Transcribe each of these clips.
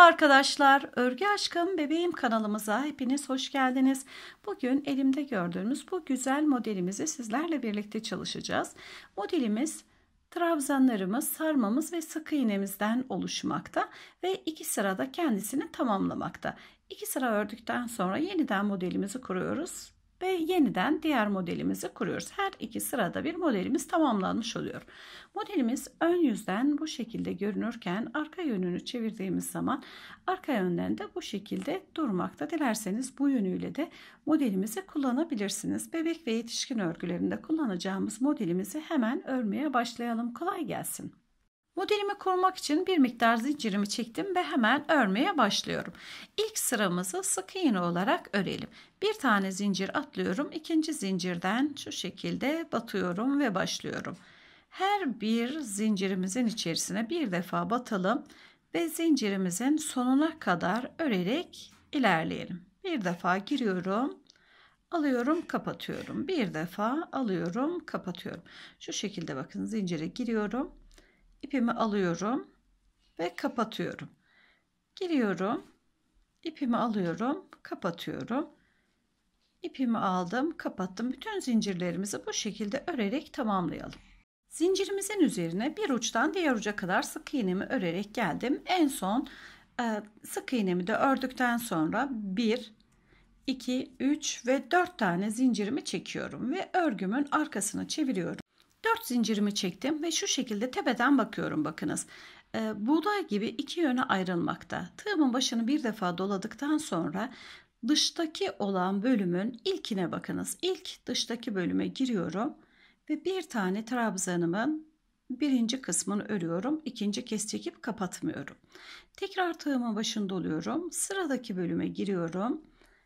arkadaşlar, Örgü Aşkım Bebeğim kanalımıza hepiniz hoş geldiniz. Bugün elimde gördüğünüz bu güzel modelimizi sizlerle birlikte çalışacağız. Modelimiz trabzanlarımız, sarmamız ve sık iğnemizden oluşmakta ve 2 sırada kendisini tamamlamakta. 2 sıra ördükten sonra yeniden modelimizi kuruyoruz ve yeniden diğer modelimizi kuruyoruz. Her 2 sırada bir modelimiz tamamlanmış oluyor. Modelimiz ön yüzden bu şekilde görünürken arka yönünü çevirdiğimiz zaman arka yönden de bu şekilde durmakta. Dilerseniz bu yönüyle de modelimizi kullanabilirsiniz. Bebek ve yetişkin örgülerinde kullanacağımız modelimizi hemen örmeye başlayalım. Kolay gelsin. Modelimi kurmak için bir miktar zincirimi çektim ve hemen örmeye başlıyorum. İlk sıramızı sık iğne olarak örelim. Bir tane zincir atlıyorum. İkinci zincirden şu şekilde batıyorum ve başlıyorum. Her bir zincirimizin içerisine bir defa batalım ve zincirimizin sonuna kadar örerek ilerleyelim. Bir defa giriyorum, alıyorum, kapatıyorum. Bir defa alıyorum, kapatıyorum. Şu şekilde bakın, zincire giriyorum. İpimi alıyorum ve kapatıyorum. Giriyorum, ipimi alıyorum, kapatıyorum. İpimi aldım, kapattım. Bütün zincirlerimizi bu şekilde örerek tamamlayalım. Zincirimizin üzerine bir uçtan diğer uca kadar sık iğnemi örerek geldim. En son sık iğnemi de ördükten sonra 1, 2, 3 ve 4 tane zincirimi çekiyorum ve örgümün arkasını çeviriyorum. 4 zincirimi çektim ve şu şekilde tepeden bakıyorum, bakınız. Buğday gibi iki yöne ayrılmakta. Tığımın başını bir defa doladıktan sonra dıştaki olan bölümün ilkine bakınız. İlk dıştaki bölüme giriyorum ve bir tane trabzanımın birinci kısmını örüyorum. İkinci kez çekip kapatmıyorum. Tekrar tığımın başını doluyorum. Sıradaki bölüme giriyorum.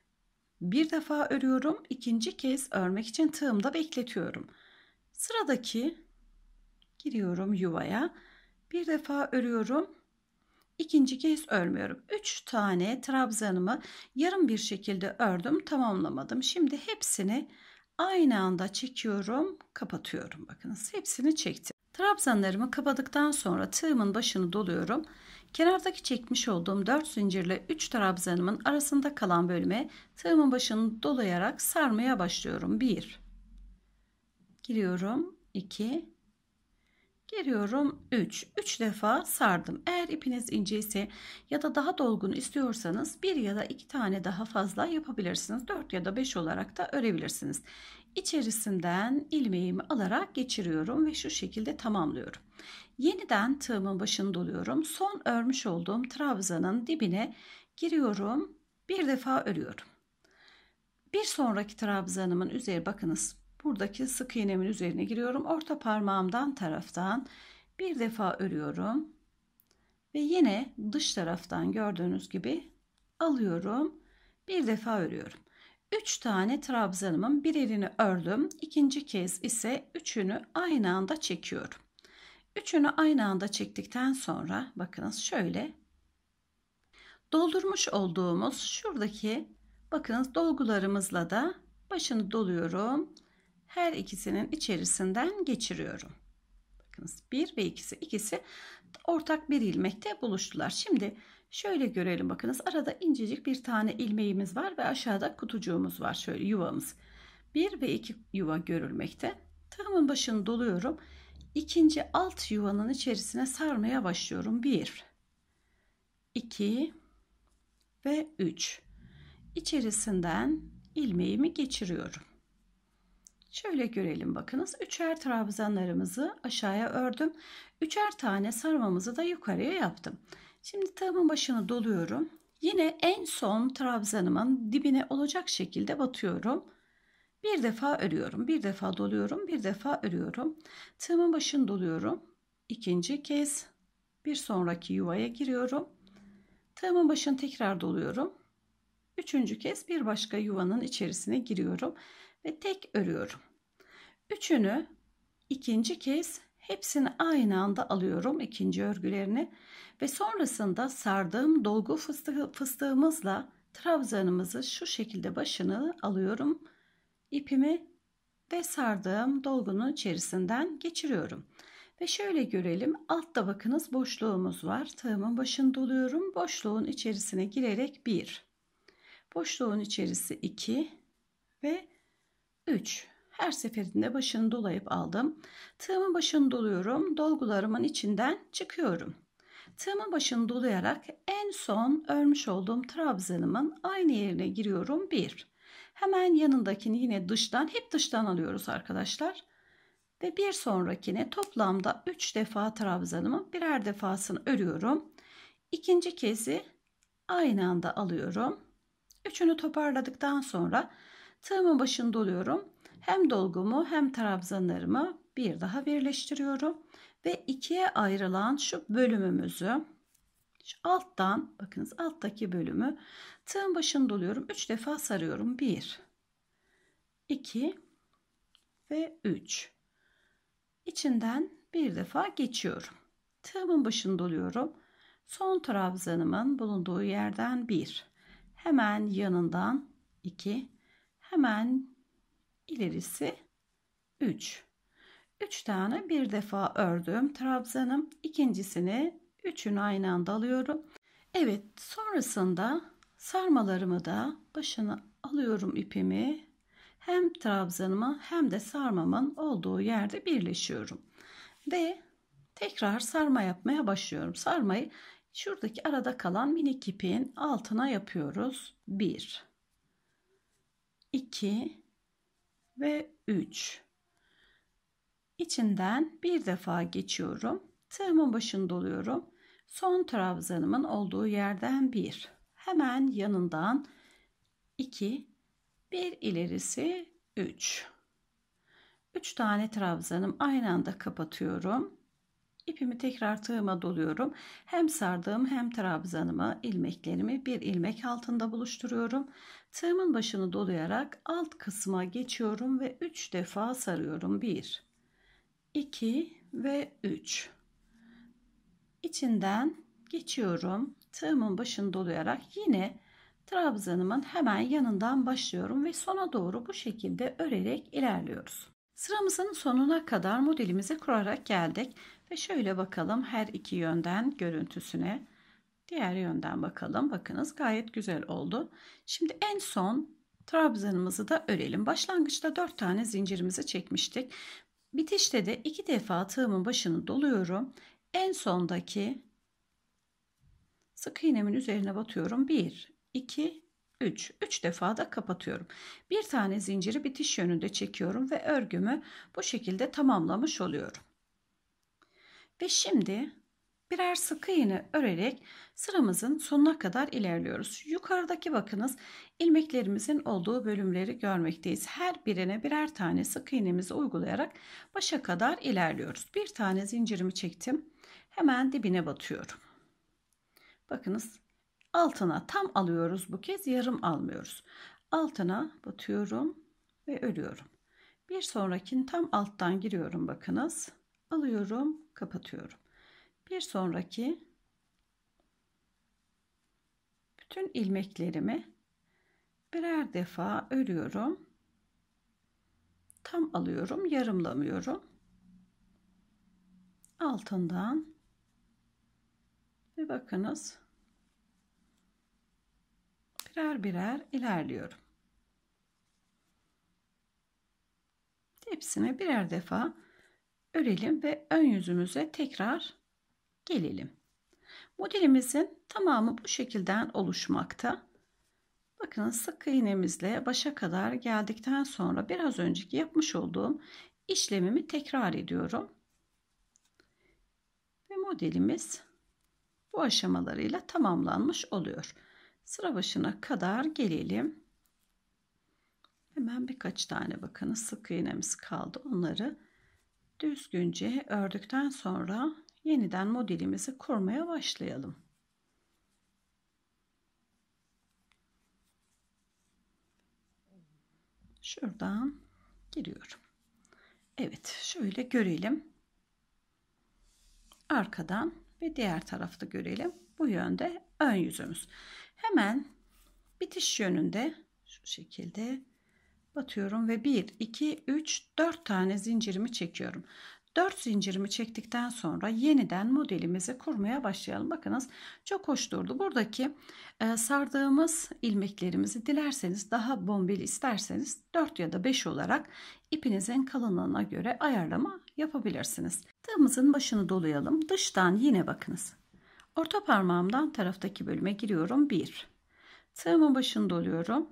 Bir defa örüyorum. İkinci kez örmek için tığımda bekletiyorum. Sıradaki giriyorum yuvaya. Bir defa örüyorum. İkinci kez örmüyorum. 3 tane trabzanımı yarım bir şekilde ördüm, tamamlamadım. Şimdi hepsini aynı anda çekiyorum, kapatıyorum. Bakınız, hepsini çektim. Trabzanlarımı kapadıktan sonra tığımın başını doluyorum. Kenardaki çekmiş olduğum 4 zincirle 3 trabzanımın arasında kalan bölüme tığımın başını dolayarak sarmaya başlıyorum. 1 giriyorum, 2 giriyorum, 3 defa sardım. Eğer ipiniz ince ise ya da daha dolgun istiyorsanız 1 ya da 2 tane daha fazla yapabilirsiniz. 4 ya da 5 olarak da örebilirsiniz. İçerisinden ilmeğimi alarak geçiriyorum ve şu şekilde tamamlıyorum. Yeniden tığımın başını doluyorum. Son örmüş olduğum trabzanın dibine giriyorum. Bir defa örüyorum. Bir sonraki trabzanımın üzeri, bakınız, buradaki sık iğnemin üzerine giriyorum. Orta parmağımdan taraftan bir defa örüyorum. Ve yine dış taraftan gördüğünüz gibi alıyorum. Bir defa örüyorum. 3 tane trabzanımın birini ördüm. İkinci kez ise üçünü aynı anda çekiyorum. Üçünü aynı anda çektikten sonra bakınız şöyle doldurmuş olduğumuz şuradaki, bakınız, dolgularımızla da başını doluyorum. Her ikisinin içerisinden geçiriyorum. Bakınız, 1 ve ikisi ortak bir ilmekte buluştular. Şimdi şöyle görelim, bakınız, arada incecik bir tane ilmeğimiz var ve aşağıda kutucuğumuz var. Şöyle yuvamız. 1 ve 2 yuva görülmekte. Tığımın başını doluyorum. İkinci alt yuvanın içerisine sarmaya başlıyorum. 1, 2 ve 3. İçerisinden ilmeğimi geçiriyorum. Şöyle görelim, bakınız, üçer trabzanlarımızı aşağıya ördüm. Üçer tane sarmamızı da yukarıya yaptım. Şimdi tığımın başını doluyorum. Yine en son trabzanımın dibine olacak şekilde batıyorum. Bir defa örüyorum. Bir defa doluyorum. Bir defa örüyorum. Tığımın başını doluyorum. İkinci kez bir sonraki yuvaya giriyorum. Tığımın başını tekrar doluyorum. Üçüncü kez bir başka yuvanın içerisine giriyorum ve tek örüyorum. Üçünü ikinci kez hepsini aynı anda alıyorum, ikinci örgülerini, ve sonrasında sardığım dolgu fıstığımızla trabzanımızı şu şekilde başını alıyorum, ipimi ve sardığım dolgunun içerisinden geçiriyorum Ve şöyle görelim. Altta bakınız boşluğumuz var. Tığımın başını doluyorum. Boşluğun içerisine girerek 1. Boşluğun içerisi 2 ve 3. Her seferinde başını dolayıp aldım. Tığımın başını doluyorum. Dolgularımın içinden çıkıyorum. Tığımın başını dolayarak en son örmüş olduğum trabzanımın aynı yerine giriyorum. 1. Hemen yanındakini yine dıştan, hep dıştan alıyoruz arkadaşlar. Ve bir sonrakine toplamda 3 defa trabzanımın birer defasını örüyorum. İkinci kezi aynı anda alıyorum. Üçünü toparladıktan sonra tığımın başını doluyorum. Hem dolgumu hem trabzanlarımı bir daha birleştiriyorum. Ve ikiye ayrılan şu bölümümüzü, şu alttan, bakınız alttaki bölümü tığın başını doluyorum. 3 defa sarıyorum. 1, 2 ve 3. İçinden bir defa geçiyorum. Tığımın başını doluyorum. Son trabzanımın bulunduğu yerden 1. Hemen yanından 2. Hemen ilerisi 3. 3 tane bir defa ördüm trabzanım. İkincisini, üçünü aynı anda alıyorum. Evet, sonrasında sarmalarımı da başına alıyorum ipimi. Hem trabzanıma hem de sarmamın olduğu yerde birleşiyorum. Ve tekrar sarma yapmaya başlıyorum. Sarmayı şuradaki arada kalan minik ipin altına yapıyoruz. 1, 2 ve 3. İçinden bir defa geçiyorum. Tığımın başını doluyorum. Son trabzanımın olduğu yerden 1. Hemen yanından 2, bir ilerisi 3. 3 tane trabzanım aynı anda kapatıyorum. İpimi tekrar tığıma doluyorum. Hem sardığım hem trabzanımı, ilmeklerimi bir ilmek altında buluşturuyorum. Tığımın başını dolayarak alt kısma geçiyorum ve 3 defa sarıyorum. 1, 2 ve 3. İçinden geçiyorum. Tığımın başını dolayarak yine trabzanımın hemen yanından başlıyorum ve sona doğru bu şekilde örerek ilerliyoruz. Sıramızın sonuna kadar modelimizi kurarak geldik ve şöyle bakalım her iki yönden görüntüsüne. Diğer yönden bakalım. Bakınız gayet güzel oldu. Şimdi en son trabzanımızı da örelim. Başlangıçta 4 tane zincirimizi çekmiştik. Bitişte de 2 defa tığımın başını doluyorum. En sondaki sık iğnemin üzerine batıyorum. 1, 2, 3. 3 defa da kapatıyorum. Bir tane zinciri bitiş yönünde çekiyorum ve örgümü bu şekilde tamamlamış oluyorum. Ve şimdi birer sık iğne örerek sıramızın sonuna kadar ilerliyoruz. Yukarıdaki bakınız ilmeklerimizin olduğu bölümleri görmekteyiz. Her birine birer tane sık iğnemizi uygulayarak başa kadar ilerliyoruz. Bir tane zincirimi çektim. Hemen dibine batıyorum. Bakınız altına tam alıyoruz bu kez, yarım almıyoruz. Altına batıyorum ve örüyorum. Bir sonrakini tam alttan giriyorum bakınız. Alıyorum, kapatıyorum. Bir sonraki bütün ilmeklerimi birer defa örüyorum. Tam alıyorum, yarımlamıyorum. Altından ve bakınız birer birer ilerliyorum. Hepsini birer defa örelim ve ön yüzümüze tekrar gelelim. Modelimizin tamamı bu şekilden oluşmakta. Bakın sık iğnemizle başa kadar geldikten sonra biraz önceki yapmış olduğum işlemimi tekrar ediyorum. Ve modelimiz bu aşamalarıyla tamamlanmış oluyor. Sıra başına kadar gelelim. Hemen birkaç tane bakın sık iğnemiz kaldı. Onları düzgünce ördükten sonra yeniden modelimizi kurmaya başlayalım. Şuradan giriyorum. Evet, şöyle görelim. Arkadan ve diğer tarafta görelim. Bu yönde ön yüzümüz. Hemen bitiş yönünde şu şekilde batıyorum ve 1, 2, 3, 4 tane zincirimi çekiyorum. 4 zincirimi çektikten sonra yeniden modelimizi kurmaya başlayalım. Bakınız çok hoş durdu. Buradaki sardığımız ilmeklerimizi dilerseniz daha bombeli isterseniz 4 ya da 5 olarak ipinizin kalınlığına göre ayarlama yapabilirsiniz. Tığımızın başını dolayalım. Dıştan yine bakınız. Orta parmağımdan taraftaki bölüme giriyorum. 1. Tığımın başını doluyorum.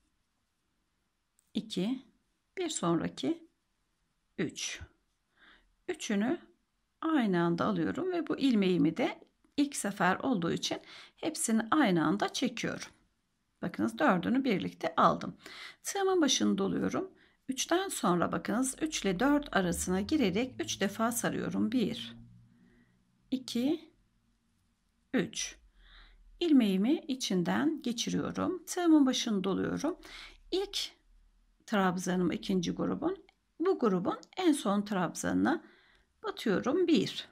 2. Bir sonraki 3. Üçünü aynı anda alıyorum ve bu ilmeğimi de ilk sefer olduğu için hepsini aynı anda çekiyorum. Bakınız 4'ünü birlikte aldım. Tığımın başını doluyorum. 3'ten sonra bakınız 3 ile 4 arasına girerek 3 defa sarıyorum. 1, 2, 3. İlmeğimi içinden geçiriyorum. Tığımın başını doluyorum. İlk trabzanım ikinci grubun. Bu grubun en son trabzanına batıyorum. 1,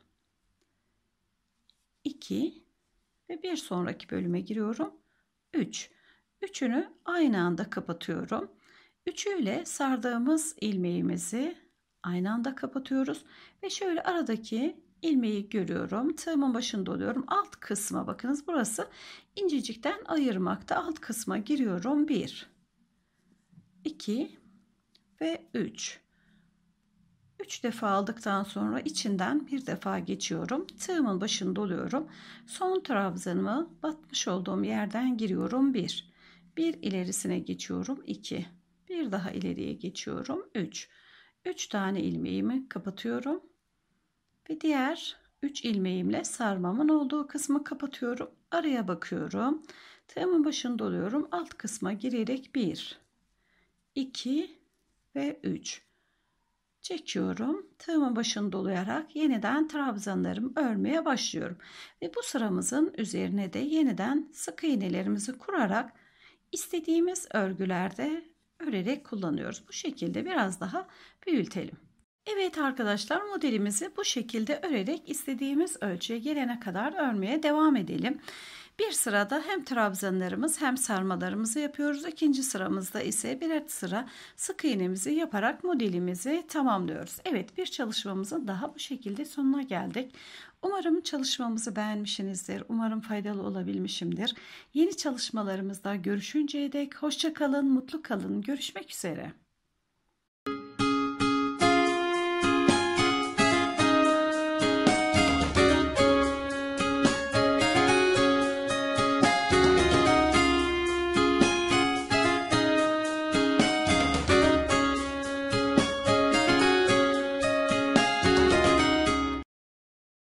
2 ve bir sonraki bölüme giriyorum. 3. Üçünü aynı anda kapatıyorum. Üçüyle sardığımız ilmeğimizi aynı anda kapatıyoruz ve şöyle aradaki ilmeği görüyorum. Tığımın başını doluyorum. Alt kısma bakınız, burası incecikten ayırmakta. Alt kısma giriyorum. 1, 2 ve 3. 3 defa aldıktan sonra içinden bir defa geçiyorum. Tığımın başını doluyorum. Son trabzanımı batmış olduğum yerden giriyorum. 1. Bir ilerisine geçiyorum. 2. Bir daha ileriye geçiyorum. 3. 3 tane ilmeğimi kapatıyorum. Ve diğer 3 ilmeğimle sarmamın olduğu kısmı kapatıyorum. Araya bakıyorum. Tığımın başını doluyorum. Alt kısma girerek 1, 2 ve 3. Çekiyorum. Tığımın başını dolayarak yeniden trabzanlarımı örmeye başlıyorum. Ve bu sıramızın üzerine de yeniden sık iğnelerimizi kurarak istediğimiz örgülerde örerek kullanıyoruz. Bu şekilde biraz daha büyütelim. Evet arkadaşlar, modelimizi bu şekilde örerek istediğimiz ölçüye gelene kadar örmeye devam edelim. Bir sırada hem trabzanlarımız hem sarmalarımızı yapıyoruz. İkinci sıramızda ise birer sıra sık iğnemizi yaparak modelimizi tamamlıyoruz. Evet, bir çalışmamızın daha bu şekilde sonuna geldik. Umarım çalışmamızı beğenmişsinizdir. Umarım faydalı olabilmişimdir. Yeni çalışmalarımızda görüşünceye dek hoşça kalın, mutlu kalın. Görüşmek üzere.